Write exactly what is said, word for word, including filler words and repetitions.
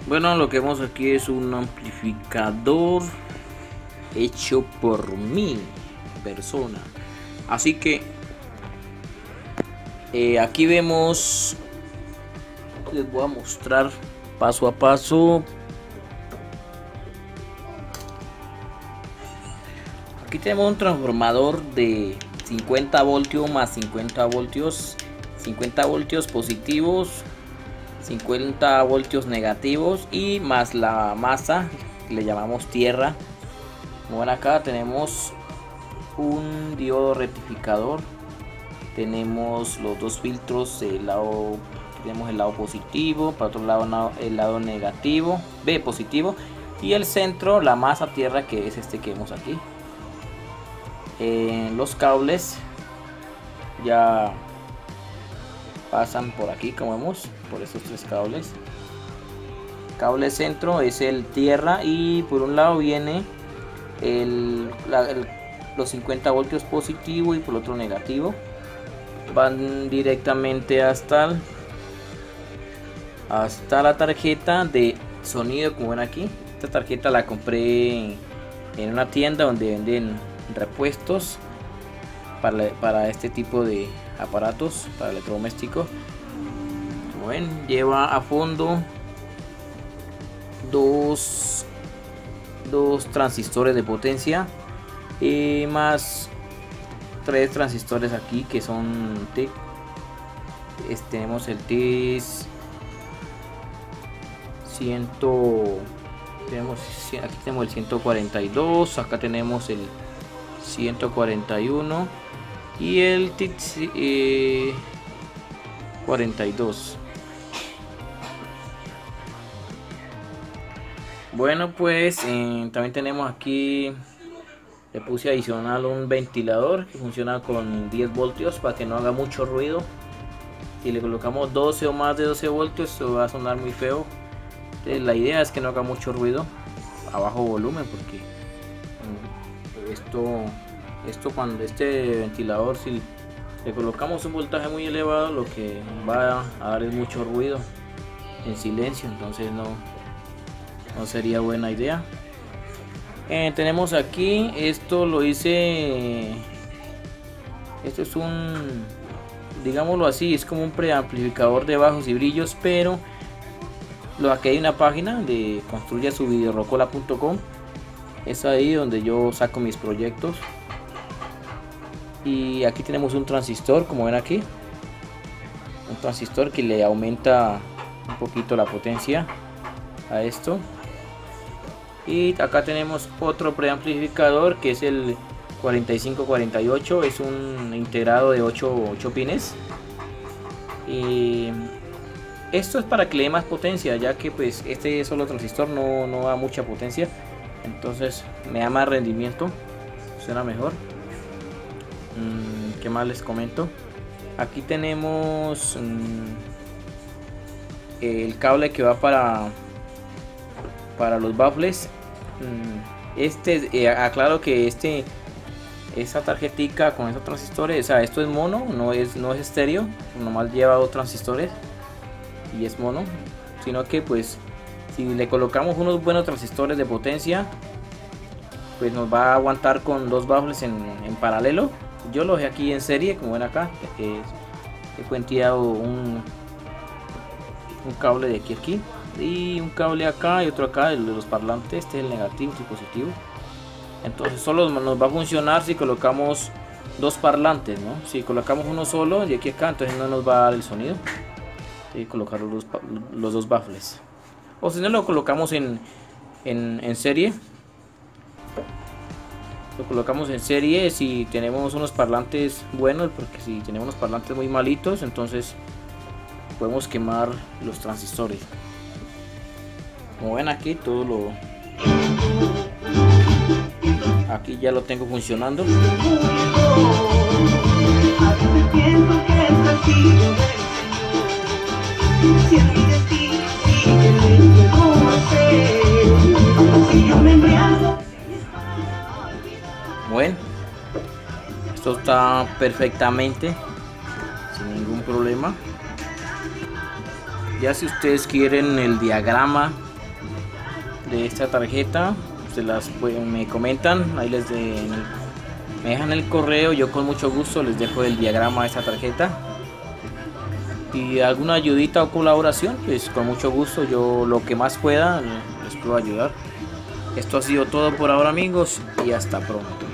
Bueno, lo que vemos aquí es un amplificador hecho por mi persona. Así que eh, aquí vemos, les voy a mostrar paso a paso. Aquí tenemos un transformador de cincuenta voltios más cincuenta voltios, cincuenta voltios positivos, cincuenta voltios negativos y más la masa que le llamamos tierra. Bueno, acá tenemos un diodo rectificador, tenemos los dos filtros, el lado, tenemos el lado positivo, para otro lado el lado negativo, B positivo, y el centro, la masa tierra, que es este que vemos aquí. Eh, los cables ya pasan por aquí, como vemos, por estos tres cables. Cable centro es el tierra y por un lado viene el, la, el, los cincuenta voltios positivo y por otro negativo. Van directamente hasta el, hasta la tarjeta de sonido, como ven aquí. Esta tarjeta la compré en una tienda donde venden repuestos para, para este tipo de aparatos, para electrodomésticos. Como ven, lleva a fondo dos, dos transistores de potencia y más tres transistores aquí que son T I C. Este, tenemos el T I C cien, tenemos, aquí tenemos el ciento cuarenta y dos, acá tenemos el ciento cuarenta y uno y el T I C eh, cuarenta y dos. Bueno, pues eh, también tenemos aquí, le puse adicional un ventilador que funciona con diez voltios para que no haga mucho ruido. Si le colocamos doce o más de doce voltios, eso va a sonar muy feo. Entonces, la idea es que no haga mucho ruido a bajo volumen, porque esto esto cuando este ventilador, si le colocamos un voltaje muy elevado, lo que va a dar es mucho ruido en silencio, entonces no, no sería buena idea. Eh, tenemos aquí, esto lo hice, esto es un, digámoslo así, es como un preamplificador de bajos y brillos, pero lo aquí hay una página de construya su videorocola punto com. Es ahí donde yo saco mis proyectos. Y aquí tenemos un transistor, como ven aquí, un transistor que le aumenta un poquito la potencia a esto. Y acá tenemos otro preamplificador que es el cuarenta y cinco cuarenta y ocho, es un integrado de ocho pines. Y esto es para que le dé más potencia, ya que pues este solo transistor no, no da mucha potencia, entonces me da más rendimiento, suena mejor. ¿Qué más les comento? Aquí tenemos mmm, el cable que va para para los baffles. Este eh, aclaro que este esta tarjetica con esos transistores, o sea, esto es mono, no es no es estéreo, nomás lleva dos transistores y es mono, sino que pues si le colocamos unos buenos transistores de potencia, pues nos va a aguantar con dos baffles en, en paralelo. Yo lo dejé aquí en serie, como ven acá, eh, he cuenteado un, un cable de aquí a aquí y un cable acá y otro acá, el de los parlantes. Este es el negativo y positivo. Entonces solo nos va a funcionar si colocamos dos parlantes, ¿no? Si colocamos uno solo de aquí a acá, entonces no nos va a dar el sonido. Hay que colocar los, los dos baffles, o si no lo colocamos en, en, en serie. Lo colocamos en serie si tenemos unos parlantes buenos, porque si tenemos unos parlantes muy malitos, entonces podemos quemar los transistores. Como ven aquí, todo lo aquí ya lo tengo funcionando. Bueno, esto está perfectamente sin ningún problema. Ya si ustedes quieren el diagrama de esta tarjeta, se las me comentan, ahí les de, me dejan el correo, yo con mucho gusto les dejo el diagrama de esta tarjeta. Y alguna ayudita o colaboración, pues con mucho gusto, yo lo que más pueda les puedo ayudar. Esto ha sido todo por ahora, amigos, y hasta pronto.